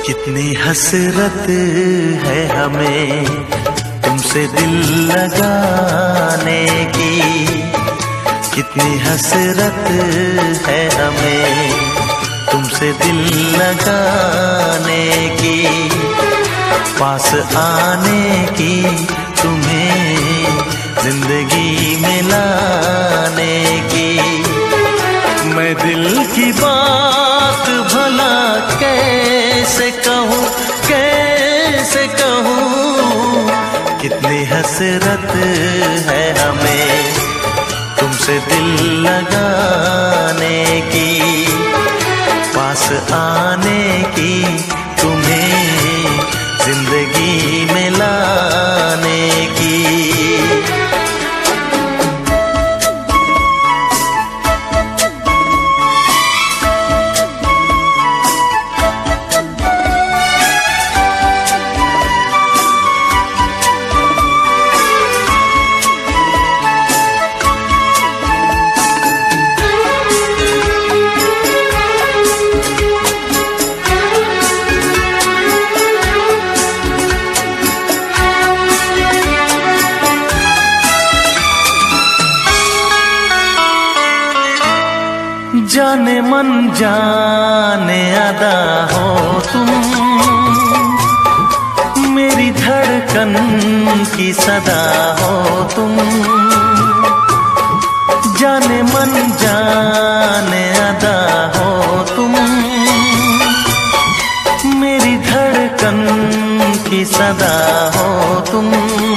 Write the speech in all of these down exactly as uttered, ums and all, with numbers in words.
कितनी हसरत है हमें तुमसे दिल लगाने की, कितनी हसरत है हमें तुमसे दिल लगाने की, पास आने की, तुम्हें जिंदगी में लाने की। मैं दिल की बात भला कैसे कहूँ, कैसे कहूँ, कितनी हसरत है हमें तुमसे दिल लगाने की, पास आने की, तुम्हें जिंदगी में लाने की। जाने मन जाने अदा हो तुम, मेरी धड़कन की सदा हो तुम। जाने मन जाने अदा हो तुम, मेरी धड़कन की सदा हो तुम।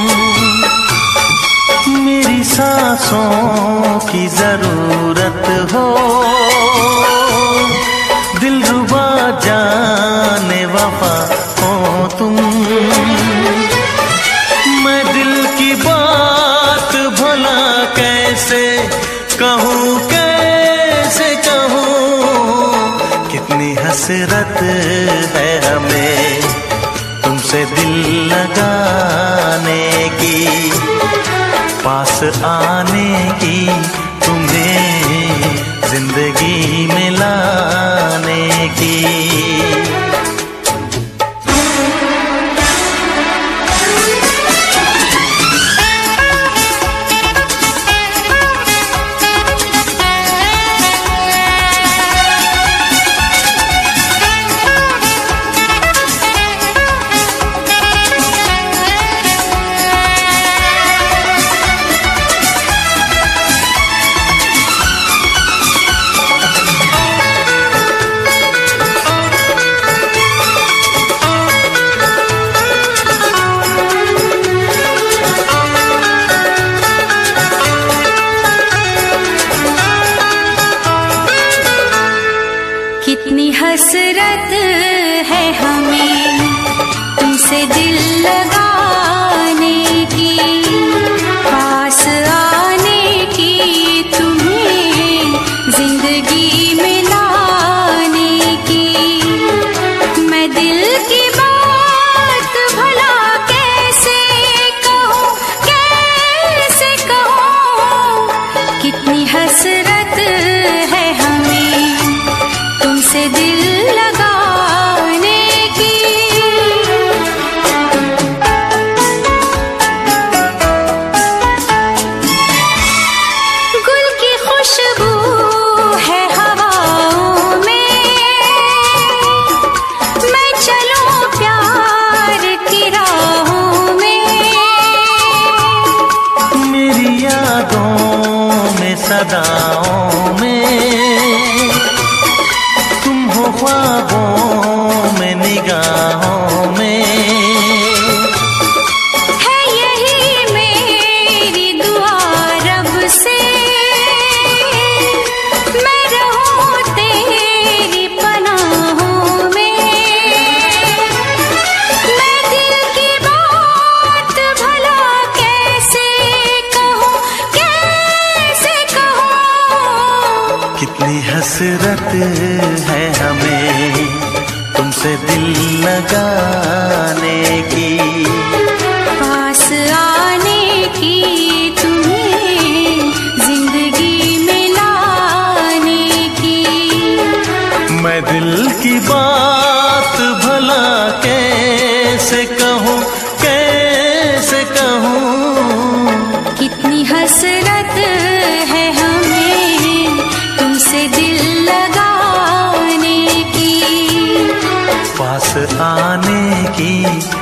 मेरी सांसों की जरूरत हो, दिलरुबा जाने वफा हो तुम। मैं दिल की बात भला कैसे कहूँ, कैसे कहूँ, कितनी हसरत है हमें तुमसे दिल लगाने की, पास आने की, तुम्हें जिंदगी में लाने की। कितनी हसरत है हमें तुमसे दिल लगाने की, पास आने की, तुम्हें जिंदगी में लाने की। मैं दिल की बात भला कैसे कहूँ, कैसे कहूँ, कितनी हसरत है हमें तुमसे दिल लगाने की। गुल की खुशबू है हवाओं में, मैं चलूं प्यार की राहों में। मेरी यादों में सदाओं में, ख्वाबों में निगाहों में, है यही मेरी दुआ रब से, मैं रहूं तेरी पनाहों में। मैं दिल की बात भला कैसे कहूँ, कैसे कहूँ, कितनी हसरत है हमें तुमसे दिल लगाने की, पास आने की, तुम्हें जिंदगी में लाने की। मैं दिल की बात भला आने की